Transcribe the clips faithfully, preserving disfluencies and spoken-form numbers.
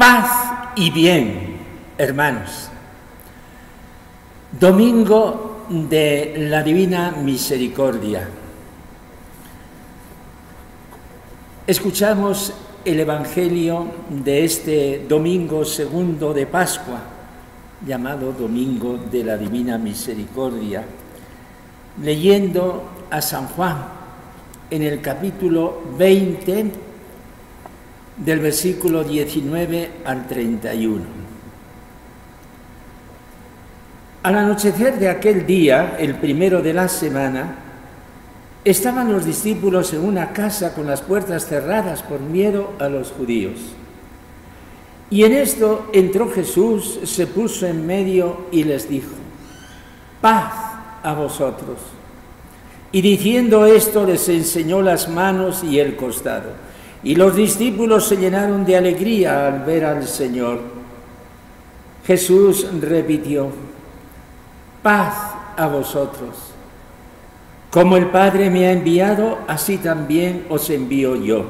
Paz y bien, hermanos. Domingo de la Divina Misericordia. Escuchamos el Evangelio de este domingo segundo de Pascua, llamado Domingo de la Divina Misericordia, leyendo a San Juan en el capítulo veinte, del versículo diecinueve al treinta y uno. Al anochecer de aquel día, el primero de la semana, estaban los discípulos en una casa con las puertas cerradas por miedo a los judíos. Y en esto entró Jesús, se puso en medio y les dijo: paz a vosotros. Y diciendo esto les enseñó las manos y el costado. Y los discípulos se llenaron de alegría al ver al Señor. Jesús repitió: paz a vosotros. Como el Padre me ha enviado, así también os envío yo.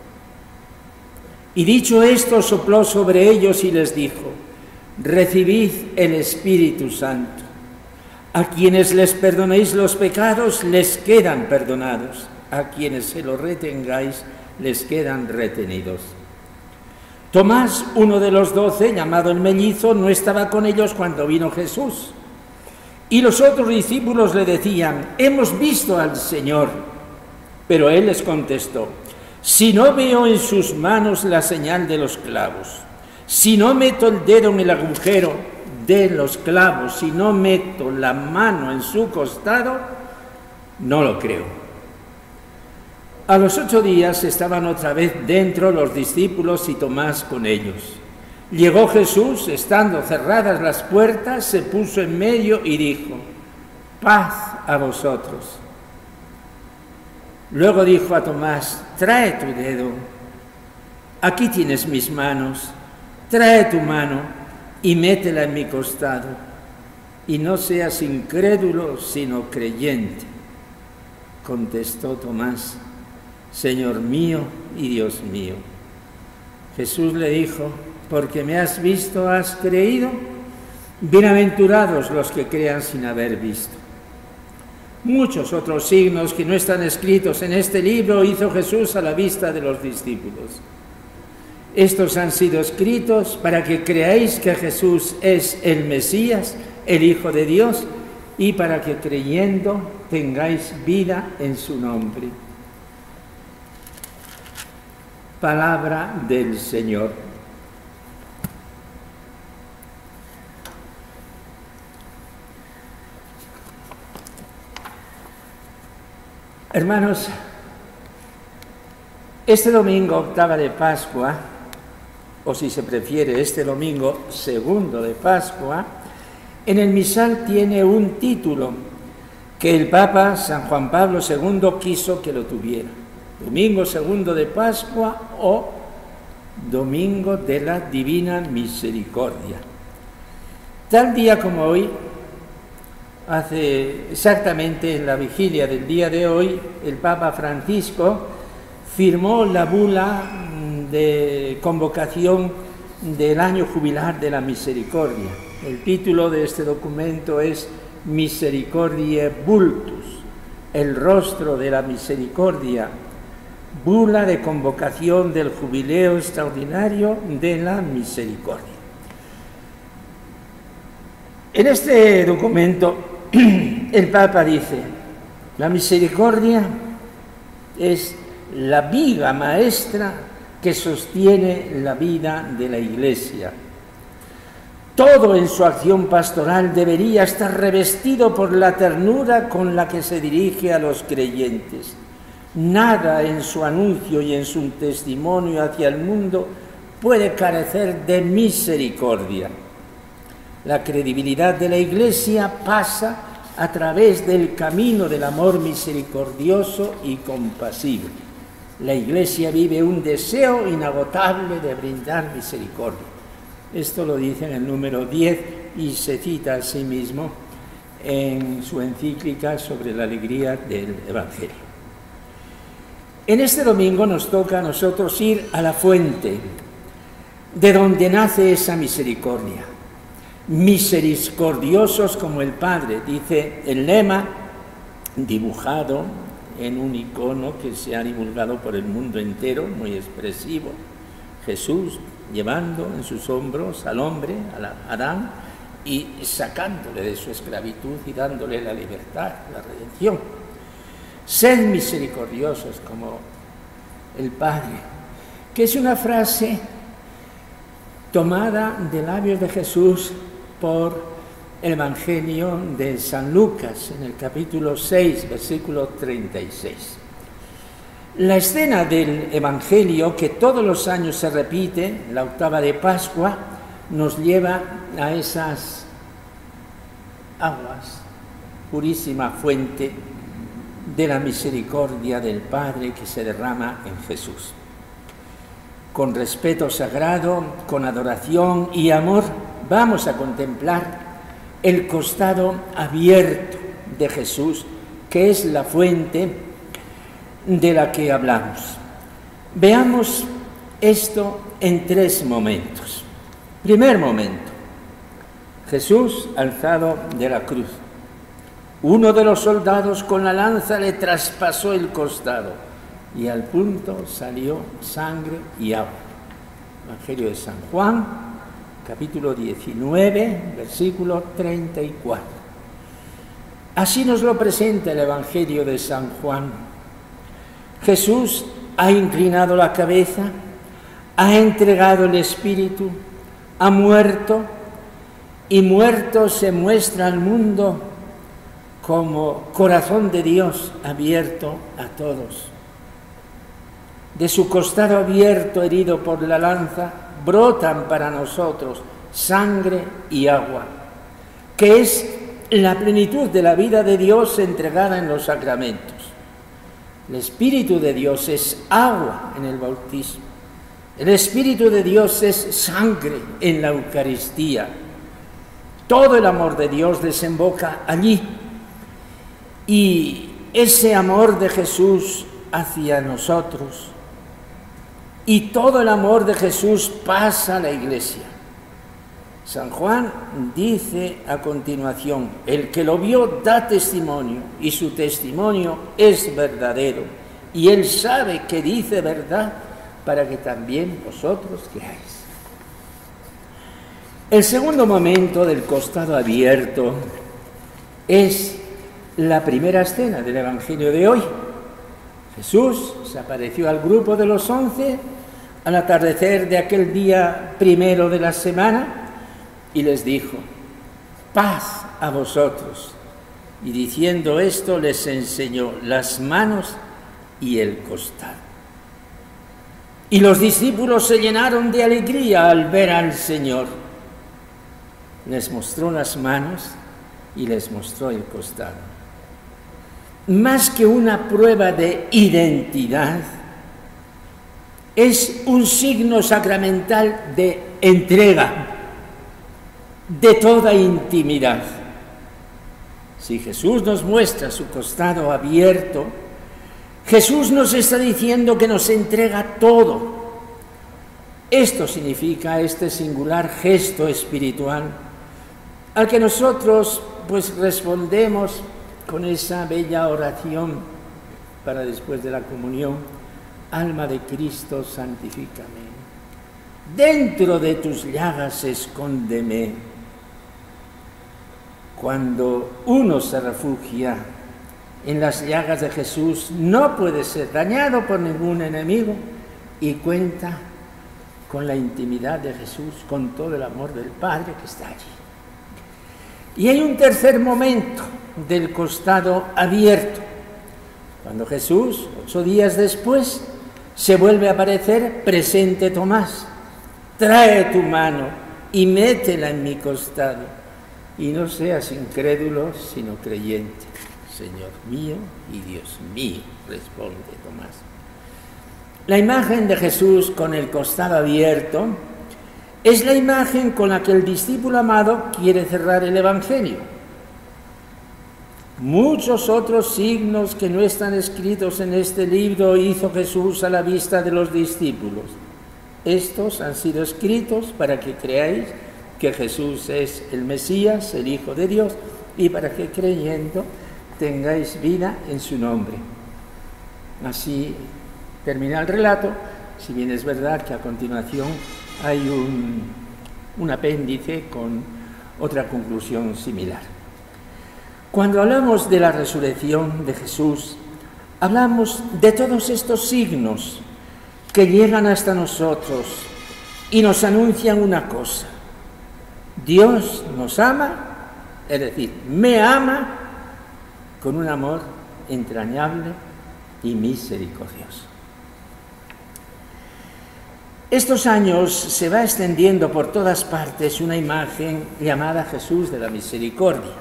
Y dicho esto, sopló sobre ellos y les dijo: recibid el Espíritu Santo. A quienes les perdonéis los pecados, les quedan perdonados. A quienes se los retengáis, les quedan retenidos. Tomás, uno de los doce, llamado el mellizo, no estaba con ellos cuando vino Jesús. Y los otros discípulos le decían: hemos visto al Señor. Pero él les contestó: si no veo en sus manos la señal de los clavos, si no meto el dedo en el agujero de los clavos, si no meto la mano en su costado, no lo creo. A los ocho días estaban otra vez dentro los discípulos y Tomás con ellos. Llegó Jesús, estando cerradas las puertas, se puso en medio y dijo: paz a vosotros. Luego dijo a Tomás: trae tu dedo, aquí tienes mis manos, trae tu mano y métela en mi costado, y no seas incrédulo sino creyente. Contestó Tomás: Señor mío y Dios mío. Jesús le dijo: porque me has visto, has creído. Bienaventurados los que crean sin haber visto. Muchos otros signos que no están escritos en este libro hizo Jesús a la vista de los discípulos. Estos han sido escritos para que creáis que Jesús es el Mesías, el Hijo de Dios, y para que creyendo tengáis vida en su nombre. Palabra del Señor. Hermanos, este domingo, octava de Pascua, o si se prefiere, este domingo segundo de Pascua, en el misal tiene un título que el Papa San Juan Pablo segundo quiso que lo tuviera: Domingo segundo de Pascua o Domingo de la Divina Misericordia. Tal día como hoy, hace exactamente en la vigilia del día de hoy, el Papa Francisco firmó la bula de convocación del año jubilar de la misericordia. El título de este documento es Misericordiae Vultus, el rostro de la misericordia, bula de convocación del jubileo extraordinario de la misericordia. En este documento el Papa dice: la misericordia es la viga maestra que sostiene la vida de la Iglesia. Todo en su acción pastoral debería estar revestido por la ternura con la que se dirige a los creyentes. Nada en su anuncio y en su testimonio hacia el mundo puede carecer de misericordia. La credibilidad de la Iglesia pasa a través del camino del amor misericordioso y compasivo. La Iglesia vive un deseo inagotable de brindar misericordia. Esto lo dice en el número diez y se cita a sí mismo en su encíclica sobre la alegría del Evangelio. En este domingo nos toca a nosotros ir a la fuente, de donde nace esa misericordia. Misericordiosos como el Padre, dice el lema dibujado en un icono que se ha divulgado por el mundo entero, muy expresivo. Jesús llevando en sus hombros al hombre, a Adán, y sacándole de su esclavitud y dándole la libertad, la redención. Sed misericordiosos como el Padre, que es una frase tomada de labios de Jesús por el Evangelio de San Lucas, en el capítulo seis, versículo treinta y seis. La escena del Evangelio, que todos los años se repite, la octava de Pascua, nos lleva a esas aguas, purísima fuente de la misericordia del Padre que se derrama en Jesús. Con respeto sagrado, con adoración y amor, vamos a contemplar el costado abierto de Jesús, que es la fuente de la que hablamos. Veamos esto en tres momentos. Primer momento, Jesús alzado de la cruz. Uno de los soldados con la lanza le traspasó el costado y al punto salió sangre y agua. Evangelio de San Juan, capítulo diecinueve, versículo treinta y cuatro. Así nos lo presenta el Evangelio de San Juan. Jesús ha inclinado la cabeza, ha entregado el Espíritu, ha muerto, y muerto se muestra al mundo como corazón de Dios abierto a todos. De su costado abierto, herido por la lanza, brotan para nosotros sangre y agua, que es la plenitud de la vida de Dios entregada en los sacramentos. El Espíritu de Dios es agua en el bautismo. El Espíritu de Dios es sangre en la Eucaristía. Todo el amor de Dios desemboca allí. Y ese amor de Jesús hacia nosotros y todo el amor de Jesús pasa a la Iglesia. San Juan dice a continuación: el que lo vio da testimonio y su testimonio es verdadero y él sabe que dice verdad para que también vosotros creáis. El segundo momento del costado abierto es la primera escena del Evangelio de hoy. Jesús se apareció al grupo de los once al atardecer de aquel día primero de la semana y les dijo: paz a vosotros. Y diciendo esto les enseñó las manos y el costado. Y los discípulos se llenaron de alegría al ver al Señor. Les mostró las manos y les mostró el costado. Más que una prueba de identidad, es un signo sacramental de entrega, de toda intimidad. Si Jesús nos muestra su costado abierto, Jesús nos está diciendo que nos entrega todo. Esto significa este singular gesto espiritual al que nosotros pues respondemos con esa bella oración para después de la comunión: alma de Cristo, santifícame. Dentro de tus llagas escóndeme. Cuando uno se refugia en las llagas de Jesús, no puede ser dañado por ningún enemigo y cuenta con la intimidad de Jesús, con todo el amor del Padre que está allí. Y hay un tercer momento del costado abierto, cuando Jesús, ocho días después, se vuelve a aparecer presente Tomás. Trae tu mano y métela en mi costado, y no seas incrédulo, sino creyente. Señor mío y Dios mío, responde Tomás. La imagen de Jesús con el costado abierto es la imagen con la que el discípulo amado quiere cerrar el Evangelio. Muchos otros signos que no están escritos en este libro hizo Jesús a la vista de los discípulos. Estos han sido escritos para que creáis que Jesús es el Mesías, el Hijo de Dios, y para que creyendo tengáis vida en su nombre. Así termina el relato, si bien es verdad que a continuación hay un, un apéndice con otra conclusión similar. Cuando hablamos de la resurrección de Jesús, hablamos de todos estos signos que llegan hasta nosotros y nos anuncian una cosa: Dios nos ama, es decir, me ama con un amor entrañable y misericordioso. Estos años se va extendiendo por todas partes una imagen llamada Jesús de la Misericordia,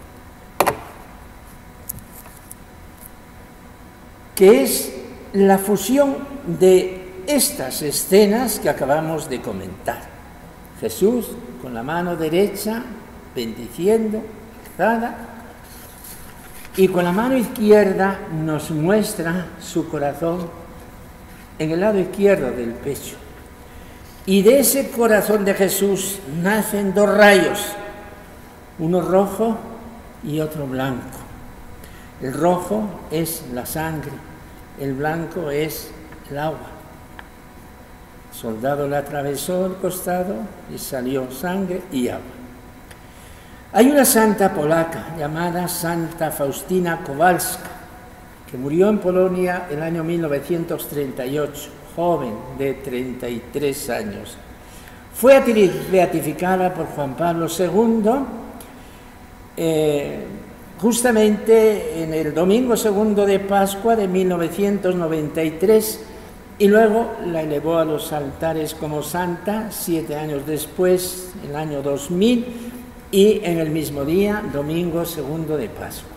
que es la fusión de estas escenas que acabamos de comentar. Jesús con la mano derecha bendiciendo, alzada, y con la mano izquierda nos muestra su corazón en el lado izquierdo del pecho. Y de ese corazón de Jesús nacen dos rayos, uno rojo y otro blanco. El rojo es la sangre, el blanco es el agua. El soldado le atravesó el costado y salió sangre y agua. Hay una santa polaca llamada Santa Faustina Kowalska, que murió en Polonia el año mil novecientos treinta y ocho, joven de treinta y tres años. Fue beatificada por Juan Pablo segundo, eh, justamente en el domingo segundo de Pascua de mil novecientos noventa y tres, y luego la elevó a los altares como santa siete años después, en el año dos mil, y en el mismo día, domingo segundo de Pascua.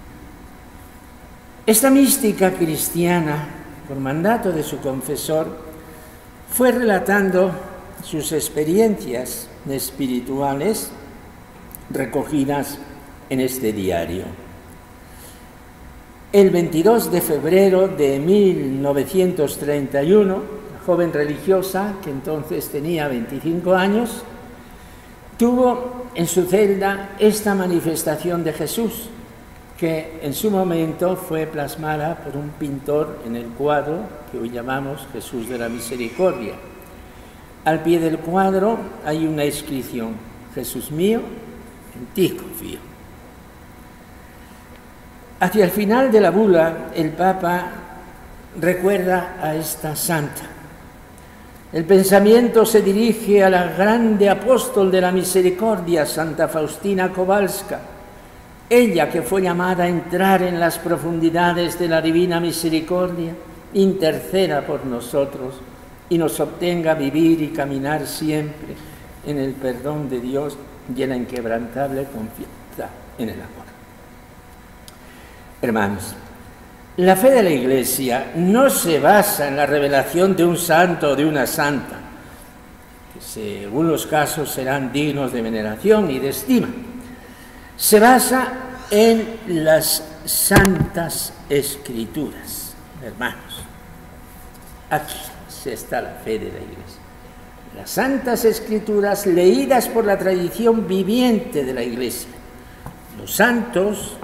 Esta mística cristiana, por mandato de su confesor, fue relatando sus experiencias espirituales recogidas en este diario. El veintidós de febrero de mil novecientos treinta y uno, la joven religiosa, que entonces tenía veinticinco años, tuvo en su celda esta manifestación de Jesús, que en su momento fue plasmada por un pintor en el cuadro que hoy llamamos Jesús de la Misericordia. Al pie del cuadro hay una inscripción: Jesús mío, en ti confío. Hacia el final de la bula, el Papa recuerda a esta santa. El pensamiento se dirige a la grande apóstol de la misericordia, Santa Faustina Kowalska, ella que fue llamada a entrar en las profundidades de la divina misericordia, interceda por nosotros y nos obtenga vivir y caminar siempre en el perdón de Dios y en la inquebrantable confianza en el amor. Hermanos, la fe de la Iglesia no se basa en la revelación de un santo o de una santa, que según los casos serán dignos de veneración y de estima. Se basa en las santas Escrituras, hermanos. Aquí está la fe de la Iglesia. Las santas Escrituras leídas por la tradición viviente de la Iglesia. Los santos,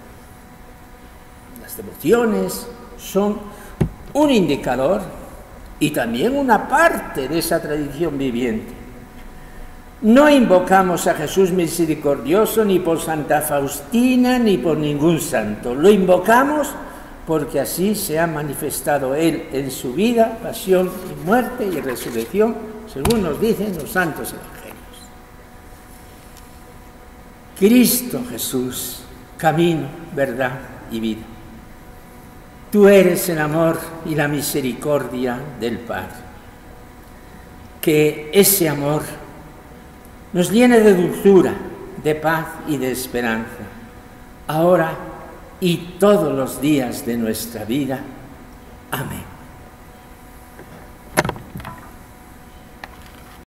las devociones, son un indicador y también una parte de esa tradición viviente. No invocamos a Jesús misericordioso ni por Santa Faustina ni por ningún santo. Lo invocamos porque así se ha manifestado Él en su vida, pasión y muerte y resurrección, según nos dicen los santos evangelios. Cristo Jesús, camino, verdad y vida. Tú eres el amor y la misericordia del Padre. Que ese amor nos llene de dulzura, de paz y de esperanza, ahora y todos los días de nuestra vida. Amén.